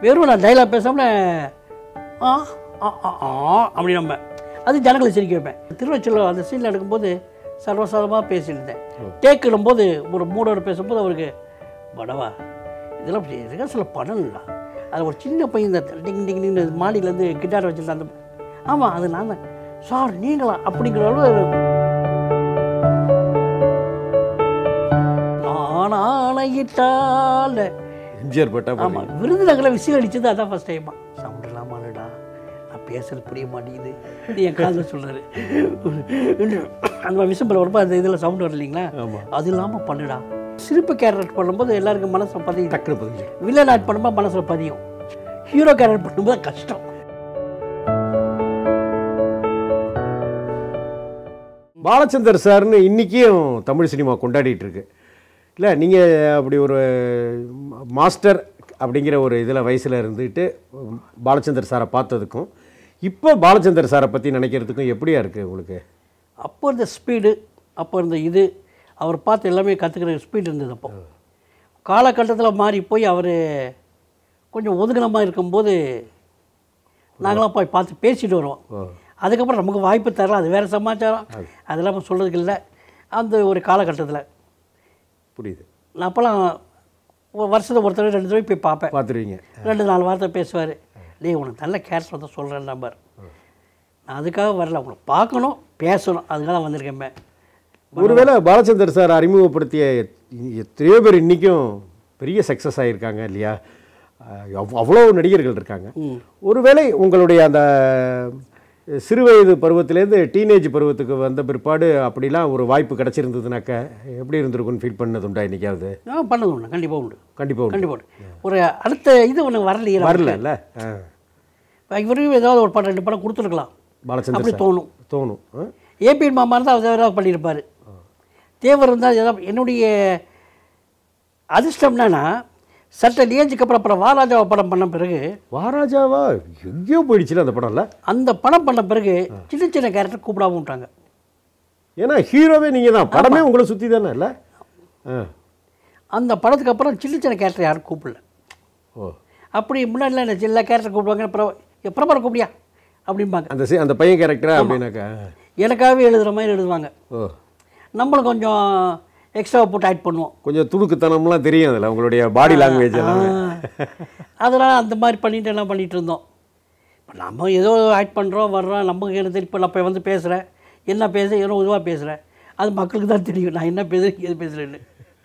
வெறும் நான் டைலாக் பேசாமல் அப்படி நம்ம அது ஜனங்களை சிரிக்க வைப்பேன். திருவச்சூரில் அந்த சீனில் எடுக்கும்போது சர்வசாதமாக பேசியிருந்தேன். டேக்கிடும்போது ஒரு மூடோடு பேசும்போது அவருக்கு படவா இதெல்லாம் ரிஹர்சலில் பண்ணணும்டா. அது ஒரு சின்ன பையன் இந்த டிங் டிங்னு மாடியிலேருந்து கிட்டார் வச்சுருந்தேன். அந்த ஆமாம் அது நான் தான் சார் நீங்களா அப்படிங்கிற அளவு நானாயிட்டால் எம்ஜிஆர் பட்டா. ஆமாம், விருதுநகரில் விசில் அடித்தது அதான் ஃபஸ்ட் டைமா. சவுண்ட் இல்லாமலடா நான் பேசுறது புரிய மாட்டேங்குது நீ என் காலில் சொல்கிறாரு. அந்த விசிம்பிள் வரப்போ அந்த இதில் சவுண்ட் வர இல்லைங்களா, அது இல்லாமல் பண்ணுடா. சிரிப்பு கேரக்டர் பண்ணும்போது எல்லாருக்கும் மனசில் பதியும், டக்குனு பதியும். வில்லன் ஆட் பண்ணும்போது மனசில் பதியும், ஹீரோ கேரக்டர் பண்ணும்போது கஷ்டம். பாலச்சந்தர் சார்னு இன்றைக்கும் தமிழ் சினிமா கொண்டாடிட்டு இருக்கு இல்லை? நீங்கள் அப்படி ஒரு மாஸ்டர் அப்படிங்கிற ஒரு இதில் வயசில் இருந்துட்டு பாலச்சந்தர் சாரை பார்த்ததுக்கும் இப்போ பாலச்சந்தர் சாரை பற்றி நினைக்கிறதுக்கும் எப்படியா இருக்குது உங்களுக்கு? அப்போ இருந்த ஸ்பீடு, அப்போ இருந்த இது அவர் பார்த்து எல்லாமே கற்றுக்கிற ஸ்பீடு இருந்தது. அப்போ காலகட்டத்தில் மாறி போய் அவர் கொஞ்சம் ஒதுங்கினமாக இருக்கும்போது நாங்களாம் போய் பார்த்து பேசிட்டு வருவோம். அதுக்கப்புறம் நமக்கு வாய்ப்பு தரலாம், அது வேறு சமாச்சாரம், அதெல்லாம் சொல்கிறதுக்கு இல்லை. அந்த ஒரு காலகட்டத்தில் புரியுது. நான் அப்போல்லாம் வருஷத்துக்கு ஒரு தடவை 2 தடவை போய் பார்ப்பேன். பார்த்துருவீங்க. 2-4 வார்த்தை பேசுவார். டேய் உனக்கு நல்ல கேரக்டர் தான் சொல்கிறேன் நம்பர், நான் அதுக்காக வரல, உங்களை பார்க்கணும் பேசணும், அதுக்காக தான் வந்திருக்கேன். ஒருவேளை பாலச்சந்தர் சார் அறிமுகப்படுத்திய எத்தனையோ பேர் இன்றைக்கும் பெரிய சக்ஸஸ் ஆகியிருக்காங்க இல்லையா? அவ்வளோ நடிகர்கள் இருக்காங்க. ஒருவேளை உங்களுடைய அந்த சிறுவயது பருவத்திலேருந்து டீனேஜ் பருவத்துக்கு வந்த பிற்பாடு அப்படிலாம் ஒரு வாய்ப்பு கிடச்சிருந்ததுனாக்க எப்படி இருந்திருக்குன்னு ஃபீல் பண்ணதுண்டா இன்றைக்காவது? பண்ணது உண்டு, கண்டிப்பாக உண்டு. கண்டிப்பாக உண்டு. ஒரு அடுத்த இது ஒன்று வரல. இவரையும் ஏதாவது ஒரு படம் 2 படம் கொடுத்துருக்கலாம் பாலச்சந்தர் அப்படி தோணும். ஏபி மாமா இருந்தால் அவர் ஏதாவது பண்ணியிருப்பார். தேவர் இருந்தால் ஏதாவது. என்னுடைய அதிர்ஷ்டம் என்னன்னா சட்ட ஏஜுக்கு அப்புறம் வாராஜாவை படம் பண்ண பிறகு, வாராஜாவா எங்கேயோ போயிடுச்சுல அந்த படம்ல, அந்த படம் பண்ண பிறகு சின்ன சின்ன கேரக்டர் கூப்பிடாம விட்டாங்க. ஏன்னா ஹீரோவே நீங்கள் தான், படமே உங்களை சுற்றி தானே இல்லை? அந்த படத்துக்கு அப்புறம் சின்ன சின்ன கேரக்டர் யாரும் கூப்பிடல. அப்படி முன்னாடிலாம் என்ன எல்லா கேரக்டர் கூப்பிடுவாங்க, பிரபரை கூப்பிடியா அப்படிம்பாங்க. அந்த பையன் கேரக்டரா அப்படின்னாக்கா எனக்காகவே எழுதுகிற மாதிரி எழுதுவாங்க. நம்மளும் கொஞ்சம் எக்ஸ்ட்ரா போட்டு ஆட் பண்ணுவோம். கொஞ்சம் துடுக்குத்தனம்லாம் தெரியும் அதில், உங்களுடைய பாடி லாங்குவேஜ் எல்லாம். அதெல்லாம் அந்த மாதிரி பண்ணிட்டு எல்லாம் பண்ணிகிட்டு இருந்தோம். இப்போ நம்ம ஏதோ ஆட் பண்ணுறோம் வர்றோம், நமக்கு என்ன தெரியும். இப்போ நான் இப்போ வந்து பேசுகிறேன், என்ன பேசுகிறேன், ஏதோ இதுவாக பேசுகிறேன், அது மக்களுக்கு தான் தெரியும் நான் என்ன பேசுகிறேன் எது பேசுகிறேன்னு.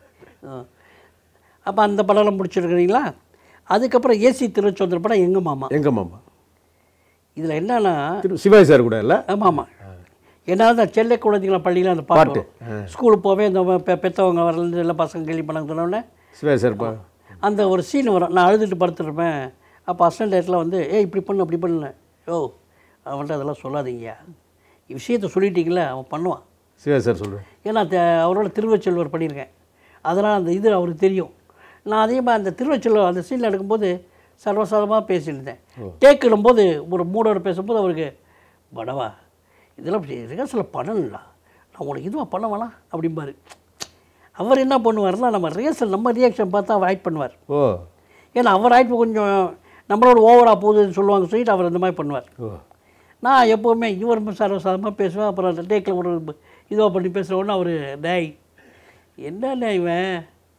அப்போ அந்த படம்லாம் முடிச்சிருக்கிறீங்களா? அதுக்கப்புறம் ஏசி திருச்செந்தூர் படம் எங்கள் மாமா. இதில் என்னன்னா சிவாஜி சார் கூட இல்லை? ஆமாம். என்னால் தான் செல்லை குழந்தைங்கள பள்ளியில் அந்த பாட்டு ஸ்கூலுக்கு போவே இந்த பெற்றவங்க வரலேருந்து எல்லாம் பசங்க கேள்வி பண்ணாங்க சொன்னோடனே சிவாஜி சார் அந்த ஒரு சீன் வரும். நான் அழுதுட்டு படுத்துருப்பேன். அப்போ அசிஸ்டன்ட் டேரக்டரில் வந்து இப்படி பண்ணு அப்படி பண்ணல, அவன்கிட்ட அதெல்லாம் சொல்லாதீங்க, விஷயத்தை சொல்லிட்டீங்களே அவன் பண்ணுவான். சிவாஜி சார் சொல்லுவேன். ஏன்னா அவரோட திருவச்செல்வர் பண்ணியிருக்கேன், அதனால் அந்த இது அவருக்கு தெரியும். நான் அதே மாதிரி அந்த திருவச்செல்வர் அந்த சீனில் எடுக்கும்போது சர்வசாதமாக பேசியிருந்தேன். டேக்கிடும்போது ஒரு மூடோடு பேசும்போது அவருக்கு படவா இதெல்லாம் ரிஹர்சலில் பண்ணணும்டா, நான் உனக்கு இதுவாக பண்ண வேணாம் அப்படிம்பாரு. அவர் என்ன பண்ணுவார்னா நம்ம ரிஹர்சல் நம்ம ரியாக்ஷன் பார்த்தா அவர் ஆக்ட் பண்ணுவார். ஏன்னா அவர் ஆக்ட் கொஞ்சம் நம்மளோட ஓவராக போகுதுன்னு சொல்லுவாங்க சொல்லிட்டு அவர் அந்த மாதிரி பண்ணுவார். நான் எப்போவுமே இவர் சர்வசாதமாக பேசுவேன். அப்புறம் அந்த டேக்கில் ஒரு இதுவாக பண்ணி பேசுகிறோன்னு அவர் டேய் என்ன இவன்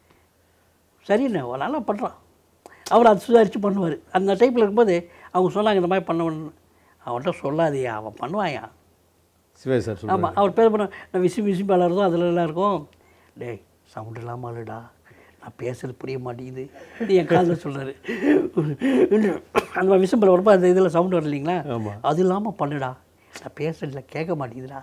சரிண்ணே நல்லா பண்ணுறான், அவர் அதை சுதாரித்து பண்ணுவார். அந்த டைப்பில் இருக்கும்போது அவங்க சொன்னாங்க இந்த மாதிரி பண்ணுவேன்னு. அவன்கிட்ட சொல்லாதையா அவன் பண்ணுவாயா சிவாஜி சார். ஆமாம், அவர் பேர் பண்ண நான் விசி பாலருதோ அதில் எல்லாம் இருக்கும். டேய் சவுண்ட் இல்லாமல் இல்லைடா, நான் பேசுறது புரிய மாட்டேங்குது நீ என் காலில் சொல்கிறாரு. அந்த மாதிரி விசிம்பிள் வரப்போ அந்த இதில் சவுண்ட் வர இல்லைங்களா, அது இல்லாமல் பண்ணுடா, நான் பேசுறதில்ல கேட்க மாட்டேங்குதுடா.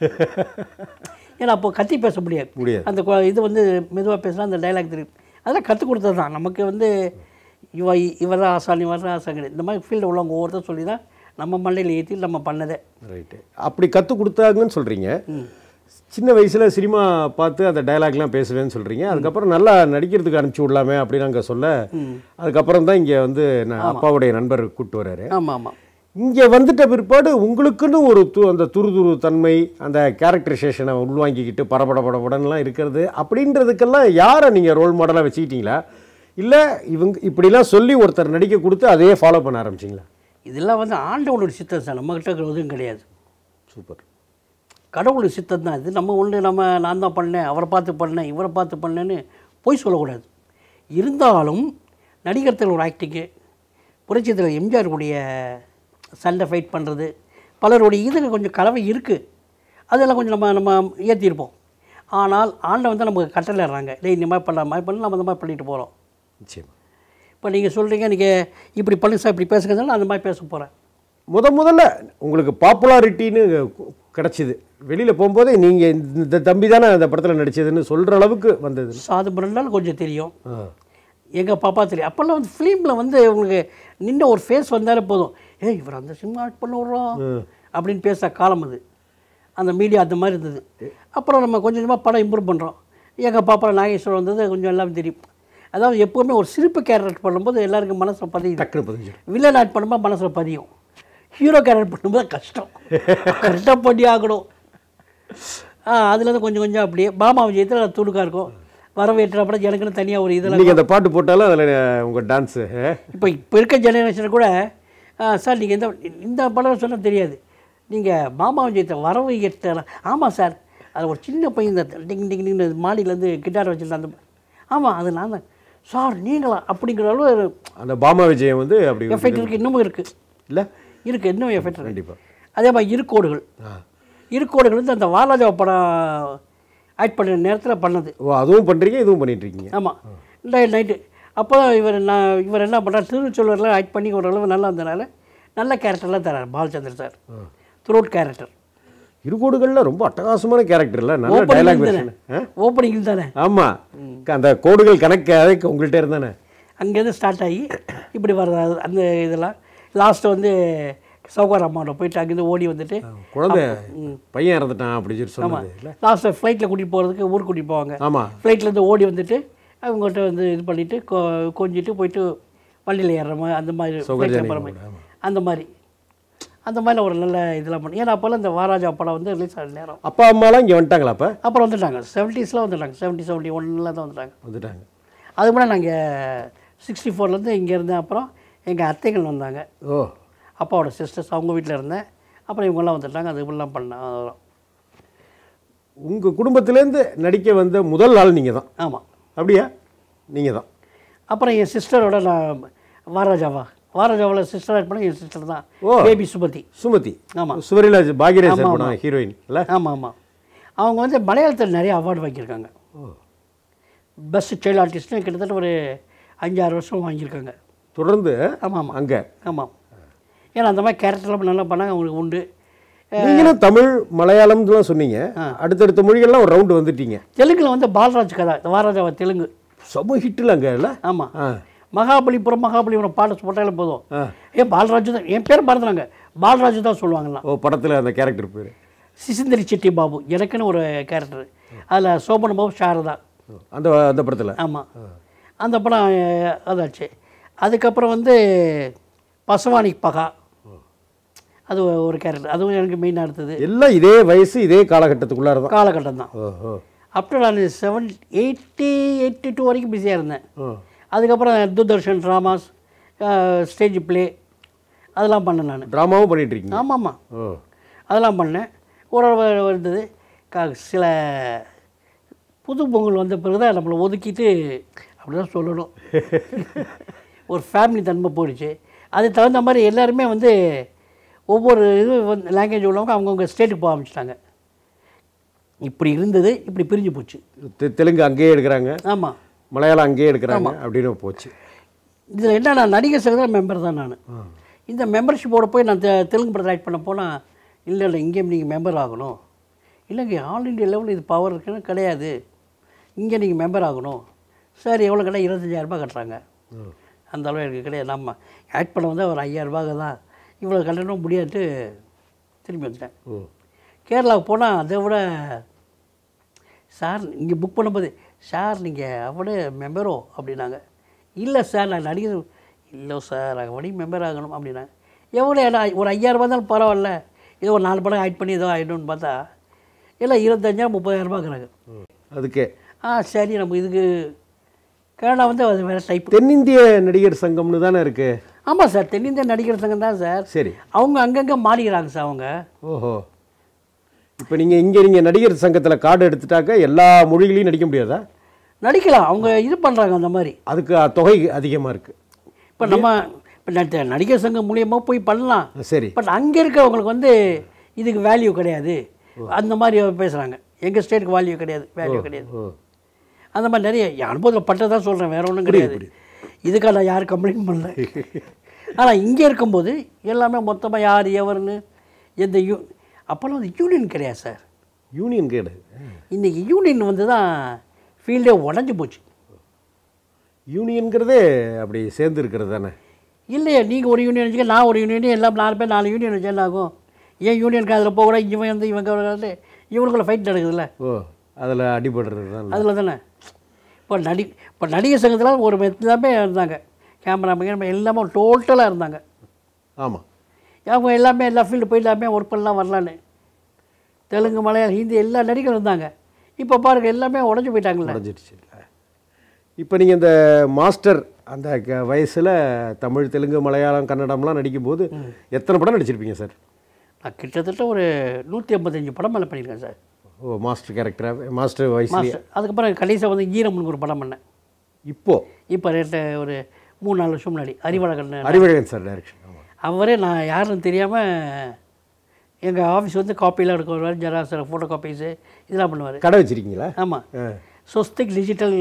ஏன்னா அப்போ கத்தி பேச முடியாது. அந்த இது வந்து மெதுவாக பேசினா அந்த டைலாக் தெரியும். அதெல்லாம் கற்றுக் கொடுத்தது தான் நமக்கு. வந்து இவர் தான் ஆசான் இவர் தான் ஆசான் கிடையாது. இந்த மாதிரி ஃபீல்டு உள்ளவங்க ஒவ்வொருத்தர் சொல்லி தான் நம்ம மண்டையில் ஏற்றி நம்ம பண்ணதே. ரைட்டு. அப்படி கற்றுக் கொடுத்தாங்கன்னு சொல்கிறீங்க. சின்ன வயசில் சினிமா பார்த்து அந்த டைலாக்லாம் பேசுவேன்னு சொல்கிறீங்க. அதுக்கப்புறம் நல்லா நடிக்கிறதுக்கு அனுப்பிச்சி விடலாமே அப்படின்னு அங்கே சொல்ல, அதுக்கப்புறம் தான் இங்கே வந்து நான் அப்பாவுடைய நண்பர் கூப்பிட்டு வர்றாரு. ஆமாம். இங்கே வந்துட்ட பிற்பாடு உங்களுக்குன்னு ஒரு அந்த துரு தன்மை, அந்த கேரக்டரைசேஷனை உள்வாங்கிக்கிட்டு படபடன்லாம் இருக்கிறது அப்படின்றதுக்கெல்லாம் யாரை நீங்கள் ரோல் மாடலாக வச்சுக்கிட்டீங்களா? இல்லை இவங்க இப்படிலாம் சொல்லி ஒருத்தர் நடிக்க கொடுத்து அதையே ஃபாலோ பண்ண ஆரம்பிச்சிங்களா? இதெல்லாம் வந்து ஆண்டவனோட சித்தம் சார், நம்மகிட்ட இருக்கிற எதுவும் கிடையாது. சூப்பர். கடவுளுடைய சித்தம் தான் இது. நம்ம ஒன்று நான் தான் பண்ணேன், அவரை பார்த்து பண்ணேன், இவரை பார்த்து பண்ணேன்னு போய் சொல்லக்கூடாது. இருந்தாலும் நடிகர்கள் ஒரு ஆக்டிங்கு, புரட்சித்தில் எம்ஜிஆருடைய சண்டை ஃபைட் பண்ணுறது, பலருடைய இதில் கொஞ்சம் கலவை இருக்குது. அதெல்லாம் கொஞ்சம் நம்ம ஏற்றிருப்போம். ஆனால் ஆண்டவன் வந்து நமக்கு கட்டளைறாங்க, டேய் இந்த மாதிரி பண்ணலாம், மாதிரி பண்ணி நம்ம அந்த மாதிரி பண்ணிட்டு போகிறோம். நிச்சயமாக. இப்போ நீங்கள் சொல்கிறீங்க, நீங்கள் இப்படி பண்ணு சார், இப்படி பேசுகிறதுனால அந்த மாதிரி பேச போகிறேன். முதல்ல உங்களுக்கு பாப்புலாரிட்டின்னு கிடச்சிது, வெளியில் போகும்போதே நீங்கள் இந்த தம்பி தானே அந்த படத்தில் நடித்ததுன்னு சொல்கிற அளவுக்கு வந்தது. சாது பிறந்தாலும் கொஞ்சம் தெரியும், எங்கள் பாப்பா தெரியும். அப்போல்லாம் வந்து ஃபிலிமில் வந்து உங்களுக்கு நின்று ஒரு ஃபேஸ் வந்தாலே போதும், ஏய் இவர் அந்த சினிமா ஆக்ட் பண்ண விட்றோம் அப்படின்னு பேசுகிற காலம் அது. அந்த மீடியா அந்த மாதிரி இருந்தது. அப்புறம் நம்ம கொஞ்சம் கொஞ்சமாக படம் இம்ப்ரூவ் பண்ணுறோம். எங்கள் பாப்பா நாகேஸ்வரம் வந்தது கொஞ்சம் எல்லாம் தெரியும். அதாவது எப்போவுமே ஒரு சிரிப்பு கேரக்டர் பண்ணும்போது எல்லாருக்கும் மனசில் பதியும், டக்குனு பதிஞ்சு. வில்லன் ஆக்ட் பண்ணும்போது மனசில் பதியும், ஹீரோ கேரக்டர் பண்ணும்போது கஷ்டம், கரெக்டாக பண்ணி ஆகணும். அதுலேருந்து கொஞ்சம் கொஞ்சம் அப்படியே பாமா விஜயத்தில் துடுக்காக இருக்கும். வரவேற்ற படம் எனக்குன்னு தனியாக ஒரு இதெல்லாம். நீங்கள் அந்த பாட்டு போட்டாலும் அதில் உங்கள் டான்ஸு இப்போ இருக்க ஜெனரேஷன் கூட சார் நீங்கள் இந்த படம் சொன்னால் தெரியாது, நீங்கள் மாமா விஜயத்தை வரவு ஏற்றலாம். ஆமாம் சார், அது ஒரு சின்ன பையன் இந்த டிங் டிங் டிங்னு மாடியிலேருந்து கிட்டார் வச்சுருந்தேன். அந்த ஆமாம் அது நான் தான் சார், நீங்களா அப்படிங்கிற அளவு அந்த பாமா விஜயம் வந்து அப்படி எஃபெக்ட் இருக்குது, இன்னமும் இருக்குது. இல்லை இருக்குது, இன்னும் எஃபெக்ட் இருக்குது. கண்டிப்பாக. அதே மாதிரி இருக்கோடுகள் வந்து அந்த வாராஜா படம் ஆக்ட் பண்ணுற நேரத்தில் பண்ணது. ஓ, அதுவும் பண்ணுறீங்க, இதுவும் பண்ணிகிட்ருக்கீங்க. ஆமாம், நைட்டு. அப்போ இவர் என்ன பண்ணுறார், திருச்செல்வரில் ஆக்ட் பண்ணி ஓரளவு நல்லா இருந்தனால நல்ல கேரக்டர்லாம் தரார் பாலச்சந்தர் சார். த்ரோட் கேரக்டர் இருகோடுகளில் ரொம்ப அட்டகாசமான கேரக்டர் இல்லை, நல்ல டைலாக் வெர்ஷன். ஓப்பனிங் தானே. ஆமாம், அந்த கோடுகள் கணக்கு அதுக்கு உங்கள்கிட்ட இருந்தானே. அங்கேருந்து ஸ்டார்ட் ஆகி இப்படி வர்றது அந்த இதெல்லாம் லாஸ்ட்டு வந்து சௌகார் அம்மாவோட போயிட்டு அங்கேருந்து ஓடி வந்துட்டு குழந்தை பையன் இறந்துட்டான் அப்படி சொல்லி சொன்னாங்க. லாஸ்ட்டில் ஃப்ளைட்டில் கூட்டிகிட்டு போகிறதுக்கு ஊருக்கு கூட்டிகிட்டு போவாங்க. ஆமாம், ஃப்ளைட்லேருந்து ஓடி வந்துட்டு அவங்ககிட்ட வந்து இது பண்ணிவிட்டு கொஞ்சிட்டு போயிட்டு வண்டியில் ஏறுற மாதிரி அந்த மாதிரி அந்த மாதிரி ஒரு நல்ல இதெல்லாம் பண்ணி. ஏன்னா அப்போல்லாம் இந்த வாராஜா படம் வந்து ரிலீஸ் ஆகிற நேரம். அப்பா அம்மாலாம் இங்கே வந்துட்டாங்களா? அப்புறம் வந்துட்டாங்க 70s வந்துட்டாங்க, 71 தான் வந்துட்டாங்க. அதுக்கு முன்னாடி நாங்கள் 64 இங்கே இருந்தேன். அப்புறம் எங்கள் அத்தைகள் வந்தாங்க. ஓ, அப்பாவோட சிஸ்டர்ஸ் அவங்க வீட்டில் இருந்தேன். அப்புறம் இவங்கெல்லாம் வந்துட்டாங்க. அது இப்படிலாம் பண்ணேன். அதெல்லாம் உங்கள் குடும்பத்துலேருந்து நடிக்க வந்த முதல் நாள் நீங்கள் தான்? ஆமாம். அப்படியா? நீங்கள் தான். அப்புறம் என் சிஸ்டரோட நான் வாராஜாவில் சிஸ்டர் ஆட் பண்ண என் சிஸ்டர் தான். பேபி சுமதி. ஆமாம், சுவரிலாஜ் பாக்யராஜ் ஹீரோயின் இல்லை? ஆமாம். அவங்க வந்து மலையாளத்தில் நிறைய அவார்டு வாங்கியிருக்காங்க. பெஸ்ட் சைல்டு ஆர்டிஸ்ட்னு கிட்டத்தட்ட ஒரு 5-6 வருஷம் வாங்கியிருக்காங்க தொடர்ந்து. ஆமாம் அங்கே. ஆமாம், ஏன்னா அந்த மாதிரி கேரக்டர்லாம் நல்லா பண்ணாங்க, அவங்களுக்கு உண்டு. நீங்களும் தமிழ் மலையாளம்லாம் சொன்னீங்க, அடுத்தடுத்த மொழிகள்லாம் ஒரு ரவுண்டு வந்துட்டீங்க. தெலுங்கில் வந்து பாலராஜ் கதா, வாராஜாவை தெலுங்கு சம ஹிட்டில் அங்கே இல்லை? ஆமாம், மகாபலிபுரம் பாட்டு போட்டாலே போதும், பாலராஜு தான் என் பேர் மறந்துறாங்க, பாலராஜு தான் சொல்லுவாங்களாம். ஓ, படத்தில் அந்த கேரக்டர் பேர் சிசிந்தரி செட்டி பாபு, எனக்குன்னு ஒரு கேரக்டர். அதில் சோபன் பாபு சாரதா அந்த படத்தில். ஆமாம், அந்த படம் அதாச்சு. அதுக்கப்புறம் வந்து பசவானி பகா, அது ஒரு கேரக்டர், அதுவும் எனக்கு மெயினாக எடுத்தது. எல்லாம் இதே வயசு இதே காலகட்டத்துக்குள்ளார காலகட்டம் தான். அப்புறம் நான் 82 வரைக்கும் பிஸியாக இருந்தேன். அதுக்கப்புறம் தூர்தர்ஷன் ட்ராமாஸ், ஸ்டேஜ் ப்ளே அதெல்லாம் பண்ணேன். நான் ட்ராமாவும் பண்ணிகிட்ருக்கீங்க? ஆமாம், அதெல்லாம் பண்ணேன். ஓரளவு இருந்தது. சில புது பொங்கல் வந்த பிறகு தான் நம்மளை ஒதுக்கிட்டு அப்படி தான் சொல்லணும், ஒரு ஃபேமிலி தன்மை போயிடுச்சு. அதுக்கு தகுந்த மாதிரி எல்லாருமே வந்து ஒவ்வொரு இது வந்து லாங்குவேஜ் உள்ளவங்க அவங்கவுங்க ஸ்டேட்டுக்கு போக ஆரம்பிச்சிட்டாங்க. இப்படி இருந்தது, இப்படி பிரிஞ்சு போச்சு. தெலுங்கு அங்கேயே எடுக்கிறாங்க, ஆமாம், மலையாளம் அங்கேயே எடுக்கிறாங்க அப்படின்னு போச்சு. இதில் என்ன, நான் நடிகர் சங்கத்தில் மெம்பர் தான். நான் இந்த மெம்பர்ஷிப்போட போய் நான் தெலுங்கு படத்தை ஆக்ட் பண்ண போனால், இல்லை இங்கேயும் நீங்கள் மெம்பர் ஆகணும், இல்லைங்க ஆல் இண்டியா லெவலில் இது பவர் இருக்குன்னு கிடையாது, இங்கே நீங்கள் மெம்பர் ஆகணும். சார் எவ்வளோ கேட்டால் 25,000 ரூபாய் கட்டுறாங்க. அந்த அளவு எனக்கு கிடையாது. நம்ம ஆக்ட் பண்ண வந்தால் ஒரு 5,000 ரூபாய் தான், இவ்வளோ கட்டணும் முடியாது, திரும்பி வந்துட்டேன். கேரளாவுக்கு போனால் அதை விட சார் இங்கே புக் பண்ணும்போது, சார் நீங்கள் அவட மெம்பரோ அப்படின்னாங்க. இல்லை சார் நான் நடிகர், இல்லை சார் அவடி மெம்பர் ஆகணும் அப்படின்னாங்க. எவ்வளோ ஒரு 5,000 ரூபா தான் பரவாயில்ல, ஏதோ ஒரு 4 படம் ஆக்ட் பண்ணி ஏதோ ஆகிடும்னு பார்த்தா எல்லாம் 25,000 30,000 ரூபாய்க்குறாங்க. அதுக்கே சரி நம்ம இதுக்கு கன்னடா வந்து அது வேறு டைப். தென்னிந்திய நடிகர் சங்கம்னு தானே இருக்குது? ஆமாம் சார், தென்னிந்திய நடிகர் சங்கம் தான் சார். சரி, அவங்க அங்கங்கே மாறிக்கிறாங்க சார் அவங்க. ஓஹோ. இப்போ நீங்கள் நடிகர் சங்கத்தில் கார்டு எடுத்துட்டாக்க எல்லா மொழிகளையும் நடிக்க முடியாதா? நடிக்கலாம், அவங்க இது பண்ணுறாங்க அந்த மாதிரி. அதுக்கு தொகை அதிகமாக இருக்குது. இப்போ நம்ம இப்போ நடிகர் சங்கம் மூலியமாக போய் பண்ணலாம். சரி. பட் அங்கே இருக்கவங்களுக்கு வந்து இதுக்கு வேல்யூ கிடையாது அந்த மாதிரி பேசுகிறாங்க. எங்கள் ஸ்டேட்டுக்கு வேல்யூ கிடையாது, வேல்யூ கிடையாது. அந்த மாதிரி நிறைய அனுபவத்தில் பட்டதான் சொல்கிறேன், வேறு ஒன்றும் கிடையாது. இதுக்காக நான் யாரும் கம்ப்ளைண்ட் பண்ணல. ஆனால் இங்கே இருக்கும்போது எல்லாமே மொத்தமாக யார் எவருன்னு எந்த அப்போல்லாம் வந்து யூனியன் கிடையாது சார். யூனியன் கிடையாது. இன்றைக்கி யூனியன் வந்து தான் ஃபீல்டே உடஞ்சி போச்சு. யூனியனுங்கிறதே அப்படி சேர்ந்து இருக்கிறது தானே? இல்லையா, நீங்கள் ஒரு யூனியன் வச்சுக்க, நான் ஒரு யூனியன், எல்லாம் 4 பேர் 4 யூனியன் வச்சு என்ன ஆகும்? ஏன் யூனியனுக்கு அதில் போக கூட இவன் வந்து இவங்க இவனுக்குள்ள ஃபைட் நடக்குதுல்ல. ஓ, அதில் அடிபடுறது தான். அதில் தானே இப்போ நடிகர் சங்கத்தில் ஒரு எல்லாமே இருந்தாங்க, கேமராமேன் எல்லாமே டோட்டலாக இருந்தாங்க. ஆமாம், அவங்க எல்லாமே எல்லா ஃபீல்டு போய் எல்லாமே ஒர்க் பண்ணலாம் வரலான்னு. தெலுங்கு, மலையாளம், ஹிந்தி எல்லா நடிகரும் இருந்தாங்க. இப்போ பாருங்கள் எல்லாமே உடஞ்சி போயிட்டாங்களே. உடஞ்சிடுச்சு. இப்போ நீங்கள் இந்த மாஸ்டர் அந்த வயசில் தமிழ், தெலுங்கு, மலையாளம், கன்னடம்லாம் நடிக்கும்போது எத்தனை படம் நடிச்சிருப்பீங்க சார்? நான் கிட்டத்தட்ட ஒரு 155 படம் மேலே பண்ணியிருக்கேன் சார். ஓ, மாஸ்டர் கேரக்டராக, மாஸ்டர் வயசுலேயே. அதுக்கப்புறம் கடைசியாக வந்து ஈரம்னு ஒரு படம் பண்ணேன். இப்போ ஒரு 3-4 வருஷம் முன்னாடி அறிவழகன் சார் டைரக்ஷன். அவரே நான் யாருன்னு தெரியாமல் எங்கள் ஆஃபீஸ் வந்து காப்பிலாம் எடுக்க வருவார், ஜெராக்ஸ், ஃபோட்டோ காப்பீஸு இதெல்லாம் பண்ணுவார். கடை வச்சுருக்கீங்களா? ஆமாம், ஸ்வஸ்திக் டிஜிட்டல்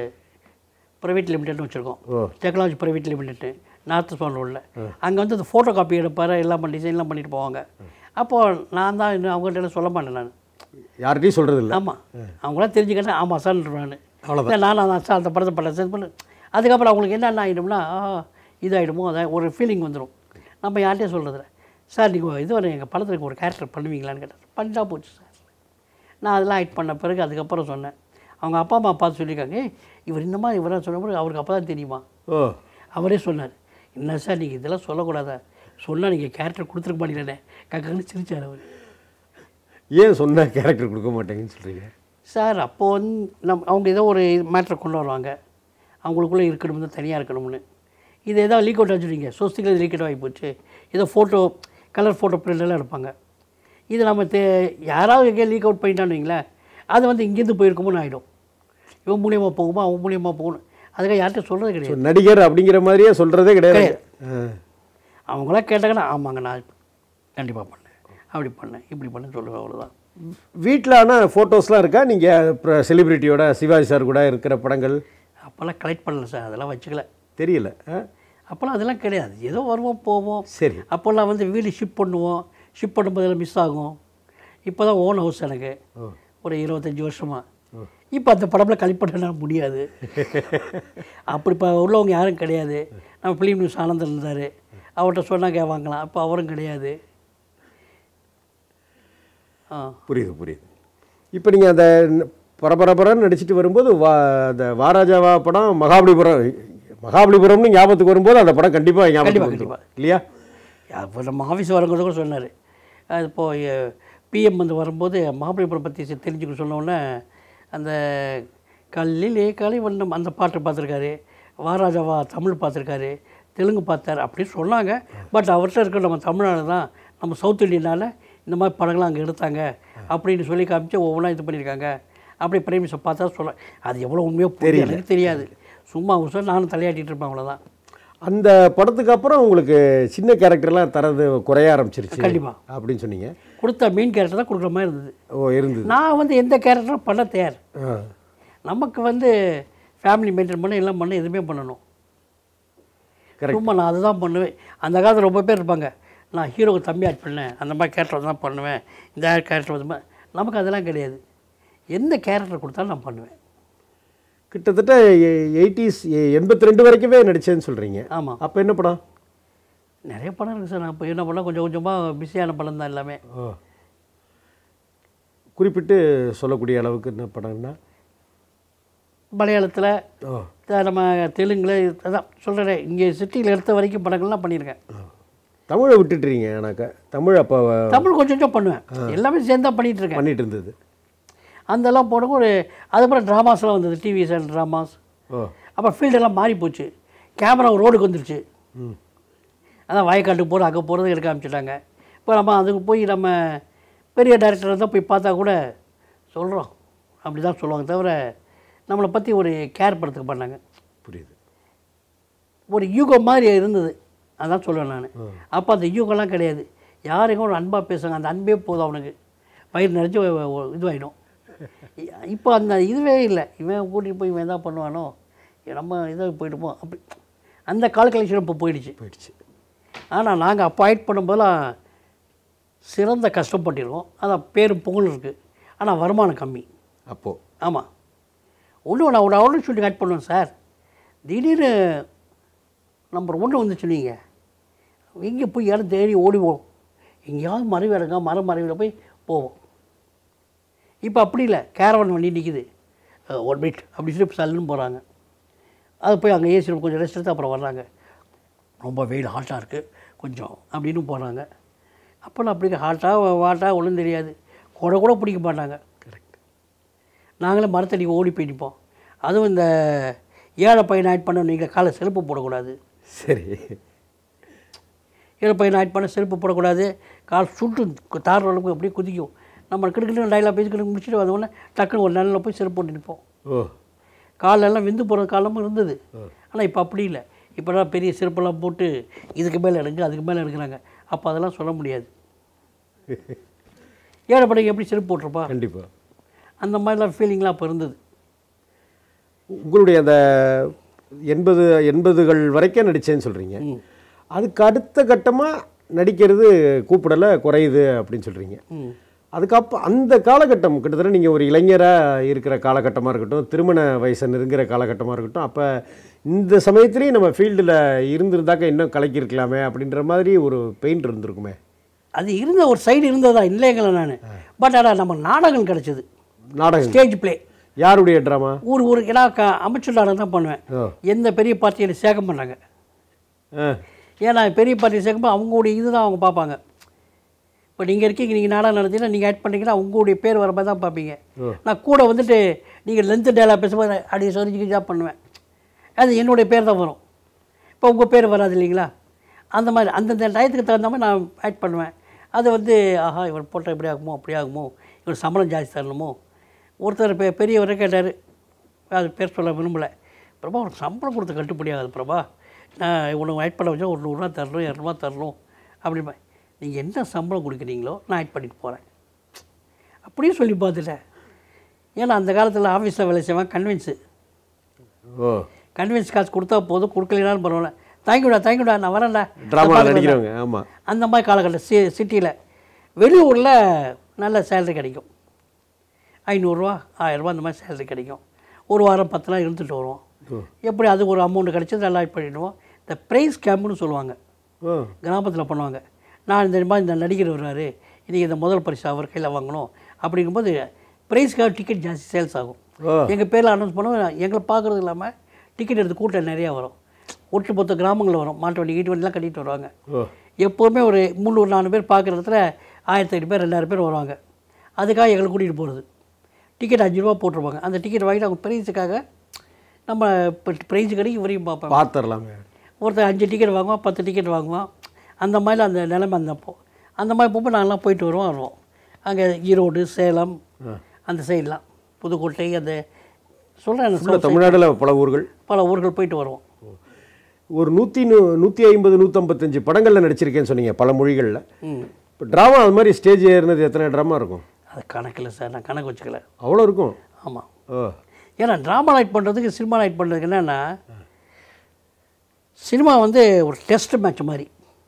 ப்ரைவேட் லிமிடெட்னு வச்சுருக்கோம். டெக்னாலஜி ப்ரைவேட் லிமிடெட்டு நார்த் ஸ்பான் ரோடில். அங்கே வந்து அந்த ஃபோட்டோ காப்பி எடுப்பார், எல்லாம் டிசைன்லாம் பண்ணிட்டு போவாங்க. அப்போது நான் தான் இன்னும் அவங்கள்ட்ட சொல்ல மாட்டேன், நான் யார்கிட்டையும் சொல்கிறது இல்லை. ஆமாம், அவங்களாம் தெரிஞ்சுக்கிட்டேன். ஆமாம் சார், நான் அவ்வளோதான், நான் சார் அந்த படத்தை பண்ண செட் பண்ணு. அதுக்கப்புறம் அவங்களுக்கு என்ன ஆகிடும்னா, இதாகிடுமோ, அதான் ஒரு ஃபீலிங் வந்துடும். நம்ம யார்கிட்டையும் சொல்கிறதில்ல. சார் நீங்கள் இது வரை எங்கள் படத்தில் ஒரு கேரக்டர் பண்ணுவீங்களான்னு கேட்டார். பண்ணிட்டா போச்சு சார். நான் அதெல்லாம் ஆக்ட் பண்ண பிறகு அதுக்கப்புறம் சொன்னேன். அவங்க அப்பா அம்மா பார்த்து சொல்லியிருக்காங்க, இவர் இந்த மாதிரி இவராக சொன்ன பிறகு அவருக்கு அப்போ தான் தெரியுமா. அவரே சொன்னார், என்ன சார் நீங்கள் இதெல்லாம் சொல்லக்கூடாதா, சொன்னால் நீங்கள் கேரக்டர் கொடுத்துருக்க மாட்டீங்களே. கக்கன்னு சிரிச்சார் அவர். ஏன் சொன்னால் கேரக்டர் கொடுக்க மாட்டேங்கன்னு சொல்கிறீங்க சார்? அப்போது வந்து அவங்க ஏதோ ஒரு மேட்ரை கொண்டு வருவாங்க, அவங்களுக்குள்ளே இருக்கணும்னு தனியாக இருக்கணும்னு. இது ஏதாவது லீக் அவுட் ஆச்சுடுவீங்க, சொஸ்திக்கில் லீக் அவுட் ஆகி போச்சு. ஏதோ ஃபோட்டோ கலர் ஃபோட்டோ பிரிண்டெல்லாம் எடுப்பாங்க. இது நம்ம யாராவது எங்கேயும் லீக் அவுட் பண்ணிட்டான்னு வைங்களேன், அது வந்து இங்கேருந்து போயிருக்குமோன்னு ஆகிடும். இவன் மூலியமாக போகுமா, அவன் மூலியமாக போகணும். அதுக்காக யார்கிட்ட சொல்கிறது கிடையாது. நடிகர் அப்படிங்கிற மாதிரியே சொல்கிறதே கிடையாது. அவங்களாம் கேட்டாங்கன்னா ஆமாங்க நான் கண்டிப்பாக பண்ணேன், அப்படி பண்ணேன், இப்படி பண்ணேன்னு சொல்லுவேன், அவ்வளோதான். வீட்டில் ஆனால் ஃபோட்டோஸ்லாம் இருக்கா? நீங்கள் செலிப்ரிட்டியோட சிவாஜி சார் கூட இருக்கிற படங்கள் அப்போல்லாம் கலெக்ட் பண்ணல சார், அதெல்லாம் வச்சுக்கல. தெரியல. அப்போல்லாம் அதெல்லாம் கிடையாது, ஏதோ வருவோம் போவோம். சரி. அப்போல்லாம் வந்து வீடு ஷிஃப்ட் பண்ணுவோம், ஷிஃப்ட் பண்ணும்போதெல்லாம் மிஸ் ஆகும். இப்போ தான் ஓன் ஹவுஸ் எனக்கு ஒரு 25 வருஷமாக. இப்போ அந்த படம்லாம் கலெக்ட் பண்ண முடியாது. அப்படி இப்போ உள்ளவங்க யாரும் கிடையாது. நம்ம ஃபிலிம் நியூஸ் ஆனந்தன் இருந்தார், அவர்கிட்ட சொன்னாங்க வாங்கலாம். இப்போ அவரும் கிடையாது. புரியுது. இப்போ நீங்கள் அந்த பரபரன்னு நடிச்சிட்டு வரும்போது அந்த வாராஜாவா படம் மகாபலிபுரம்னு ஞாபகத்துக்கு வரும்போது அந்த படம் கண்டிப்பாக ஞாபகம் இல்லையா? இப்போ நம்ம ஆஃபீஸ் வரவங்க கூட சொன்னார். அது இப்போது பிஎம் வந்து வரும்போது மகாபலிபுரம் பற்றி தெரிஞ்சுக்க சொன்னோன்னே அந்த கல்லிலே கலை வண்ணம் அந்த பாட்டு பார்த்துருக்காரு, வாராஜாவா தமிழ் பார்த்துருக்காரு, தெலுங்கு பார்த்தார் அப்படின்னு சொன்னாங்க. பட் அவர்கிட்ட இருக்கிற நம்ம தமிழ்நாடு தான், நம்ம சவுத் இண்டியனால் இந்த மாதிரி படங்கள்லாம் அங்கே எடுத்தாங்க அப்படின்னு சொல்லி காமிச்சு ஒவ்வொன்றா இது பண்ணியிருக்காங்க. அப்படி பிரேமிஸை பார்த்தா சொல்ல, அது எவ்வளோ உண்மையோ தெரியல, எனக்கு தெரியாது. சும்மா ஒரு சார் நானும் தலையாட்டிகிட்டு இருப்பேன், அவ்வளோதான். அந்த படத்துக்கு அப்புறம் உங்களுக்கு சின்ன கேரக்டர்லாம் தரது குறைய ஆரம்பிச்சிருச்சு. கண்டிப்பாக அப்படின்னு சொன்னீங்க. கொடுத்த மெயின் கேரக்டர் தான் கொடுக்குற மாதிரி இருந்தது. இருந்தது. நான் வந்து எந்த கேரக்டரும் பண்ண தயார். நமக்கு வந்து ஃபேமிலி மெயின்டைன் பண்ண எல்லாம் பண்ண எதுவுமே பண்ணணும். சும்மா நான் அதுதான் பண்ணுவேன். அந்த காலத்தில் ரொம்ப பேர் இருப்பாங்க, நான் ஹீரோவுக்கு தம்பி ஆட் பண்ணேன், அந்த மாதிரி கேரக்டர் தான் பண்ணுவேன், இந்த கேரக்டர் வந்து. நமக்கு அதெல்லாம் கிடையாது. எந்த கேரக்டர் கொடுத்தாலும் நான் பண்ணுவேன். கிட்டத்தட்ட 80s 82 வரைக்குமே நடித்தேன்னு சொல்கிறீங்க. ஆமாம். அப்போ என்ன படம்? நிறைய படம் இருக்குது சார். நான் இப்போ என்ன பண்ணால் கொஞ்சம் கொஞ்சமாக பிஸியான படம் தான் எல்லாமே. குறிப்பிட்டு சொல்லக்கூடிய அளவுக்கு என்ன படம்னா? மலையாளத்தில், நம்ம தெலுங்கில், அதான் சொல்கிறேன், இங்கே சிட்டியில் எடுத்த வரைக்கும் படங்கள்லாம் பண்ணியிருக்கேன். தமிழை விட்டுட்டுறீங்க? எனக்கு தமிழ் அப்போ தமிழ் கொஞ்சம் கொஞ்சம் பண்ணுவேன், எல்லாமே சேர்ந்து தான் பண்ணிகிட்டு இருந்தது. அதெல்லாம் போனக்கும் அதுக்கப்புறம் ட்ராமாஸ்லாம் வந்தது, டிவி சேனல் ட்ராமாஸ். அப்போ ஃபீல்டெல்லாம் மாறி போச்சு. கேமரா ரோடுக்கு வந்துருச்சு. அதான் வயக்காட்டுக்கு போகிறோம், அங்கே போகிறது எடுக்க ஆரம்பிச்சிட்டாங்க. இப்போ நம்ம அதுக்கு போய் நம்ம பெரிய டைரக்டர் தான் போய் பார்த்தா கூட சொல்கிறோம் அப்படி தான் சொல்லுவாங்க தவிர நம்மளை பற்றி ஒரு கேர் படுத்துக்க பண்ணாங்க. புரியுது. ஒரு யூகோ மாதிரி இருந்தது, அதான் சொல்லுவேன் நான். அப்போ அந்த யூகோலாம் கிடையாது. யாருக்கும் ஒரு அன்பாக பேசுவாங்க, அந்த அன்பே போதும் அவனுக்கு, வயிறு நிறைச்சி இதுவாகிடும். இப்போ அந்த இதுவே இல்லை. இவன் கூட்டிகிட்டு போய் இவன் எதாவது பண்ணுவானோ, நம்ம இதாக போயிடுமோ, அப்படி அந்த கால்குலேஷன் இப்போ போயிடுச்சு. ஆனால் நாங்கள் அப்போ ஆக்ட் பண்ணும்போதெல்லாம் சிறந்த கஷ்டப்பட்டிருக்கோம். அதான் பேரும் புகழ் இருக்குது, ஆனால் வருமானம் கம்மி அப்போது. ஆமாம். ஒன்று நான் அவ்வளோ ஷூட்டிங் ஆக்ட் பண்ணுவேன் சார். திடீர்னு நம்பர் 1 வந்து சொன்னீங்க, எங்கே போய் யாரும் தேடி ஓடிவோம், எங்கேயாவது மறைவு எடுங்க, மறைவில் போய் போவோம். இப்போ அப்படி இல்லை, கேரவன் வண்டி நிற்கிது, 1 மினிட் அப்படி சொல்லி சல்லுன்னு போகிறாங்க. அது போய் அங்கே ஏசி கொஞ்சம் ரெஸ்ட் எடுத்து அப்புறம் வர்றாங்க. ரொம்ப வெயில் ஹாட்டாக இருக்குது கொஞ்சம் அப்படின்னு போகிறாங்க. அப்போல்லாம் அப்படி ஹாட்டாக ஒன்றும் தெரியாது, கூட பிடிக்க மாட்டாங்க. கரெக்ட். நாங்களே மரத்தடி ஓடி போய் நிற்போம். அதுவும் இந்த ஏழை பையன் ஆட் பண்ண நீங்கள் காலை செருப்பு போடக்கூடாது. சரி. ஏழை பையன் ஆட் பண்ண செருப்பு போடக்கூடாது, கால் சுட்டு தார் அளவுக்கு அப்படியே குதிக்கும். நம்ம கிடுக்கிட்டு டைலாக் பேசி முடிச்சுட்டு வந்தோடனே டக்குன்னு ஒரு நிலையில் போய் செருப்பு போட்டு நிற்போம். காலெல்லாம் விந்து போகிற காலமும் இருந்தது. ஆனால் இப்போ அப்படி இல்லை. இப்போலாம் பெரிய செருப்பெல்லாம் போட்டு இதுக்கு மேலே எடுங்க அதுக்கு மேலே எடுக்கிறாங்க. அப்போ அதெல்லாம் சொல்ல முடியாது. ஏழை படைக்கு எப்படி செருப்பு போட்டிருப்பா? கண்டிப்பாக. அந்த மாதிரிலாம் ஃபீலிங்லாம் அப்போ இருந்தது. உங்களுடைய அந்த 80கள் வரைக்கும் நடித்தேன்னு சொல்கிறீங்க. அதுக்கு அடுத்த கட்டமாக நடிக்கிறது கூப்பிடலை குறையுது அப்படின்னு சொல்கிறீங்க. அதுக்கப்புறம் அந்த காலகட்டம் கிட்டத்தட்ட நீங்கள் ஒரு இளைஞராக இருக்கிற காலகட்டமாக இருக்கட்டும், திருமண வயசை நெருங்குற காலகட்டமாக இருக்கட்டும், அப்போ இந்த சமயத்துலேயும் நம்ம ஃபீல்டில் இருந்திருந்தாக்க இன்னும் கலக்கியிருக்கலாமே அப்படின்ற மாதிரி ஒரு பெயின் இருந்திருக்குமே. அது இருந்த ஒரு சைடு இருந்ததா இல்லைங்களா நான். பட் ஆனால் நம்ம நாடகம் கிடச்சிது. நாடகம், ஸ்டேஜ் பிளே. யாருடைய ட்ராமா? ஊர் ஏன்னா அமைச்சர் நாடகம் தான் பண்ணுவேன். எந்த பெரிய பார்ட்டியை சேர்க்க மாட்டாங்க. ஏன்னா பெரிய பார்ட்டியை சேர்க்கும்போது அவங்களுடைய இது தான் அவங்க பார்ப்பாங்க. இப்போ நீங்கள் இருக்கீங்க, நீங்கள் நாடகம் நடத்திங்கன்னா நீங்கள் ஆட் பண்ணிங்கன்னா உங்களுடைய பேர் வர மாதிரி தான் பார்ப்பீங்க. நான் கூட வந்துட்டு நீங்கள் லென்த்து டேலாக பேசும்போது அப்படியே சொரிஞ்சிக்கு ஜாப் பண்ணுவேன். அது என்னுடைய பேர் தான் வரும். இப்போ உங்கள் பேர் வராது இல்லைங்களா? அந்த மாதிரி அந்தந்த டயத்துக்கு தகுந்த மாதிரி நான் ஆக்ட் பண்ணுவேன். அது வந்து ஆஹா இவர் போட்டால் இப்படி ஆகுமோ அப்படி ஆகுமோ, இவர் சம்பளம் ஜாஸ்தி தரணுமோ. ஒருத்தர் பெரியவரை கேட்டார், அது பேர் சொல்ல விரும்பலை. பிரபா ஒரு சம்பளம் கொடுத்து கட்டுப்படி ஆகாது பிரபா, நான் உனக்கு ஆக்ட் பண்ண வச்சா ஒரு 100 ரூபா தரணும் 200 தரணும் அப்படிமா. நீங்கள் என்ன சம்பளம் கொடுக்குறீங்களோ நான் ஆக்ட் பண்ணிட்டு போகிறேன் அப்படியே சொல்லி பார்த்துட்டேன். ஏன்னா அந்த காலத்தில் ஆஃபீஸில் வேலை செய்வேன். கன்வென்ஸ் காசு கொடுத்தா போதும், கொடுக்கலனாலும் பரவாயில்ல, தேங்க்யூடா நான் வரேன்டா நடிக்கிறவங்க. ஆமாம், அந்த மாதிரி காலகட்டம். சிட்டியில் வெளியூரில் நல்ல சேலரி கிடைக்கும், 500 ரூபா 1000 ரூபா அந்த மாதிரி சேலரி கிடைக்கும். ஒரு வாரம் 10 நாள் இருந்துட்டு வருவோம். எப்படி அது ஒரு அமௌண்ட் கிடச்சி நல்லா ஆக்ட் பண்ணிவிடுவோம். இந்த ப்ரைஸ் கேம்ப்னு சொல்லுவாங்க, கிராமத்தில் பண்ணுவாங்க. நான் இந்த மாதிரி இந்த நடிகர் வருவார், இன்றைக்கி இந்த முதல் பரிசு அவர் கையில் வாங்கணும் அப்படிங்கும்போது ப்ரைஸ்க்காக டிக்கெட் ஜாஸ்தி சேல்ஸ் ஆகும். எங்கள் பேரில் அனௌன்ஸ் பண்ணுவோம். எங்களை பார்க்குறது இல்லாமல் டிக்கெட் எடுத்து கூட்டம் நிறையா வரும். ஒட்டுமொத்த கிராமங்களில் வரும். மாட்டு வண்டி ஈட்டு வண்டிலாம் கட்டிகிட்டு வருவாங்க. எப்போவுமே ஒரு 300-400 பேர் பார்க்குற இடத்துல 1008 பேர் 2000 பேர் வருவாங்க. அதுக்காக எங்களை கூட்டிகிட்டு போகிறது. டிக்கெட் 5 ரூபா போட்டிருப்பாங்க. அந்த டிக்கெட் வாங்கிட்டு அவங்க ப்ரைஸுக்காக நம்ம இப்போ ப்ரைஸு கடைக்கு வரையும் பார்த்துடலாமே. ஒருத்தர் 5 டிக்கெட் வாங்குவான், 10 டிக்கெட் வாங்குவான். அந்த மாதிரிலாம் அந்த நிலைமை இருந்தப்போ அந்த மாதிரி போகும்போது நாங்கள்லாம் போயிட்டு வருவோம். அங்கே ஈரோடு, சேலம் அந்த சைடெலாம், புதுக்கோட்டை, அந்த சொல்கிறேன் தமிழ்நாட்டில் பல ஊர்கள் போயிட்டு வருவோம். ஒரு 150-155 படங்களில் நடிச்சிருக்கேன்னு சொன்னீங்க, பல மொழிகளில். இப்போ ட்ராமா அது மாதிரி ஸ்டேஜ் ஏறினது எத்தனை ட்ராமா இருக்கும்? அது கணக்கில் சார், நான் கணக்கு வச்சுக்கல. அவ்வளோ இருக்கும்? ஆமாம். ஏன்னா ட்ராமா லைட் பண்ணுறதுக்கு சினிமா லைட் பண்ணுறதுக்கு என்னென்னா, சினிமா வந்து ஒரு டெஸ்ட் மேட்ச் மாதிரி,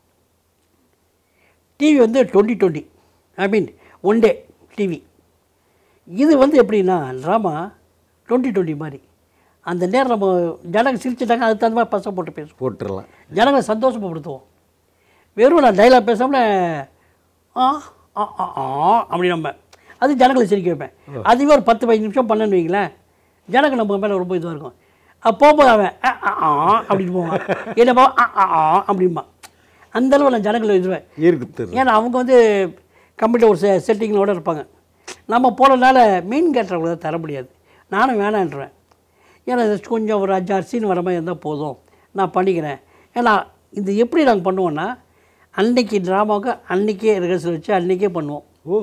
டிவி வந்து 2020 ஐ மீன் 1 டே டிவி. இது வந்து எப்படின்னா ட்ராமா 2020 மாதிரி. அந்த நேரம் நம்ம ஜனங்க சிரிச்சிட்டாங்க, அதுக்கு தகுந்த மாதிரி பசங்க போட்டு போட்டுடலாம், ஜனங்களை சந்தோஷப்படுத்துவோம். வெறும் நான் டைலாக் பேசாமல் அப்படி நம்ம அது ஜனங்களை சிரிக்க வைப்பேன். அதுவே ஒரு 10-15 நிமிஷம் பண்ணன்னு வைங்களேன், ஜனங்க நம்ம மேலே ரொம்ப இதுவாக இருக்கும். போகும்போது அவன் அப்படின்னு போவான், என்னப்பா அப்படின்பா. அந்தளவு நான் ஜனங்களை இதுவேன். ஏன்னா அவங்க வந்து கம்ப்யூட்டர் ஒரு செட்டிங்களோடு இருப்பாங்க. நம்ம போனதுனால மீன் கேட்டுறவங்கள தர முடியாது. நானும் வேணான்றேன். ஏன்னா கொஞ்சம் ஒரு 5-6 சீன் வர மாதிரி இருந்தால் போதும், நான் பண்ணிக்கிறேன். ஏன்னா இது எப்படி நாங்கள் பண்ணுவோன்னா, அன்றைக்கி ட்ராமாவுக்கு அன்றைக்கே ரிஹர்சல் வச்சு அன்றைக்கே பண்ணுவோம். ஓ,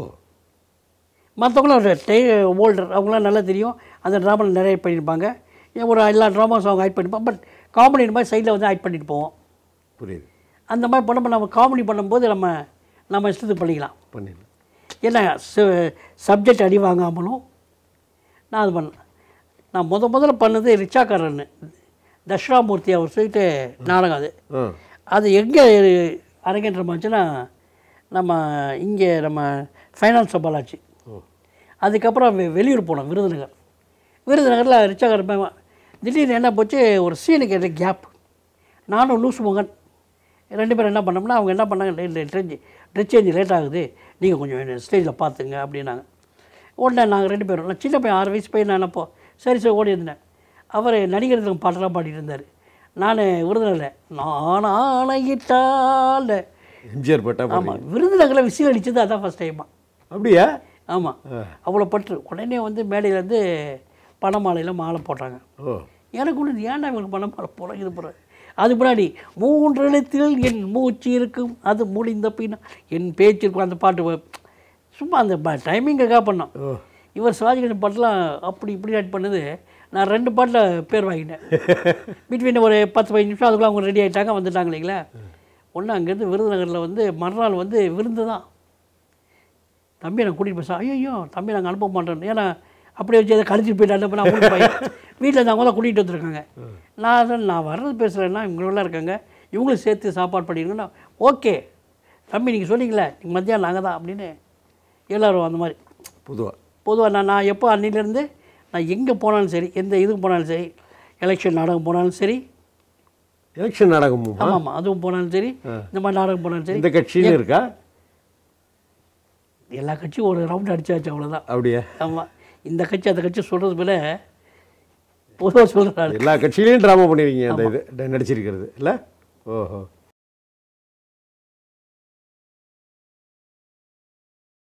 மற்றவங்களும் ஓல்டர் அவங்களாம் நல்லா தெரியும், அந்த ட்ராமாவில் நிறைய பண்ணியிருப்பாங்க. ஒரு எல்லா ட்ராமாஸ் அவங்க ஆட் பண்ணிப்பாங்க. பட் காமெடி மாதிரி சைடில் வந்து ஆட் பண்ணிட்டு போவோம். புரியுது. அந்த மாதிரி பண்ணும்போது நம்ம காமெடி பண்ணும்போது நம்ம இஷ்டத்துக்கு பண்ணிடலாம். ஏன்னா சப்ஜெக்ட் அடி வாங்காமலும் நான் அது பண்ணேன். நான் முதல்ல பண்ணது ரிச்சாக்காரன்னு தஷ்ராமூர்த்தி அவர் சொல்லிட்டு நாடகம். அது எங்கே அரங்கேற்றமாச்சுன்னா நம்ம இங்கே நம்ம ஃபைனான்ஸ் பாலாச்சு. அதுக்கப்புறம் வெளியூர் போனோம், விருதுநகரில் ரிச்சாக்கார திடீர்னு என்ன போச்சு, ஒரு சீனுக்கு எந்த கேப். நானும் லூஸ் மோகன் 2 பேரும் என்ன பண்ணோம்னா, அவங்க என்ன பண்ணாங்க, ட்ரெஸ் சேஞ்ச் லேட் ஆகுது, நீங்கள் கொஞ்சம் ஸ்டேஜில் பார்த்துங்க அப்படின்னாங்க. உடனே நாங்கள் 2 பேரும், நான் சின்ன பையன் 6 வயசு பையன், நான் அப்போ சரி ஓடி இருந்தேன். அவர் நடிகர்களுக்கு பாட்டெல்லாம் பாடிட்டு இருந்தார். நான் விருதுநகரில் நான் ஆணையிட்டால் எம்ஜிஆர் பாட்டா. ஆமாம், விருதுநகரில் விசில் அடித்தது அதான் ஃபஸ்ட் டைமா. அப்படியா? ஆமாம், அவ்வளோ பற்று. உடனே வந்து மேடையிலேருந்து பணமாலையில் மாலை போட்டாங்க. எனக்கு ஒன்று ஏன்டா இவங்களுக்கு பணமாலை போட இது போடுற. அது முன்னாடி 3 எழுத்தில் என் மூச்சு இருக்கும், அது முடிந்த பின்னா என் பேச்சு இருக்கும், அந்த பாட்டு சும்மா அந்த டைமிங்காக பண்ணோம். இவர் சிவாஜிகணேசன் பாட்டெலாம் அப்படி இப்படி ஆட் பண்ணது. நான் 2 பாட்டில் பேர் வாங்கிட்டேன். பிட்வீன் ஒரு 10-15 நிமிஷம் அதுக்குள்ளே அவங்க ரெடி ஆகிட்டாங்க, வந்துட்டாங்க இல்லைங்களா. ஒன்று அங்கேருந்து விருதுநகரில் வந்து மறுநாள் வந்து விருந்து தான். தம்பி நான் கூட்டிகிட்டு பேச, ஐயோ தம்பி நாங்கள் அனுப்ப மாட்டோம், ஏன்னா அப்படியே வச்சு அதை கழிச்சிட்டு போயிட்டு நான் ஊருக்கு போய் வீட்டில் இருந்து அவங்க தான் கூட்டிகிட்டு வந்துருக்காங்க. நான் வர்றது பேசுகிறேன்னா இவங்களெல்லாம் இருக்காங்க, இவங்களும் சேர்த்து சாப்பாடு பண்ணிடுங்கன்னா ஓகே தம்பி நீங்கள் சொன்னீங்களே நீங்கள் மத்தியானம் நாங்கள் தான் அப்படின்னு எல்லோரும் அந்த மாதிரி. பொதுவாக நான் எப்போ அன்னிலேருந்து நான் எங்கே போனாலும் சரி, எந்த இதுக்கு போனாலும் சரி, எலெக்ஷன் நாடகம் போனாலும் சரி, எலெக்ஷன் நாடகம் ஆமாம் அதுவும் போனாலும் சரி, இந்த மாதிரி நாடகம் போனாலும் சரி, இந்த கட்சியும் இருக்கா, எல்லா கட்சியும் ஒரு ரவுண்ட் அடிச்சாச்சு அவ்வளோதான். அப்படியா? ஆமாம், இந்த கட்சி அந்த கட்சி சொல்கிறது போல பொதுவாக சொல்கிறாரு. எல்லா கட்சியிலையும் ட்ராமா பண்ணியிருக்கீங்க, அந்த இது நடிச்சிருக்கிறது இல்லை? ஓஹோ.